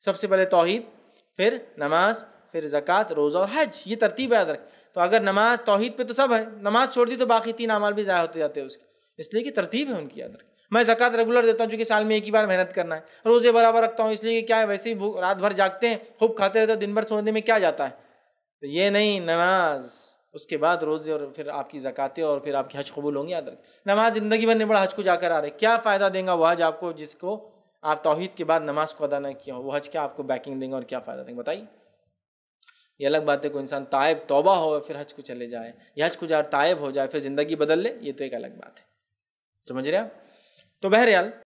सबसे पहले तौहीद, फिर नमाज, फिर ज़कात, रोज़ा और हज, ये तरतीब याद रख। तो अगर नमाज तौहीद पे तो सब है, नमाज छोड़ दी तो बाकी 3 अमाल भी ज़ाया होते जाते हैं उसके, इसलिए कि तरतीब है उनकी, याद रख। मैं ज़कात रेगुलर देता हूँ क्योंकि साल में एक ही बार मेहनत करना है। रोज़े बराबर रखता हूँ इसलिए कि क्या है, वैसे ही रात भर जागते हैं, खूब खाते रहते हो, दिन भर सोने में क्या जाता है। तो ये नहीं, नमाज, उसके बाद रोज़े और फिर आपकी ज़कातें और फिर आपकी हज कबूल होंगी, याद रख। नमाज ज़िंदगी भर नहीं पढ़ा, हज को जाकर आ रहे, क्या फ़ायदा देगा वो हज आपको जिसको आप तौहीद के बाद नमाज को अदा न किया हो, वो हज क्या आपको बैकिंग देंगे और क्या फ़ायदा देंगे, बताइए। ये अलग बात है कोई इंसान ताइब तौबा हो फिर हज को चले जाए, या हज को जाए ताइब हो जाए फिर ज़िंदगी बदल ले, ये तो एक अलग बात है, समझ रहे आप। तो बहरहाल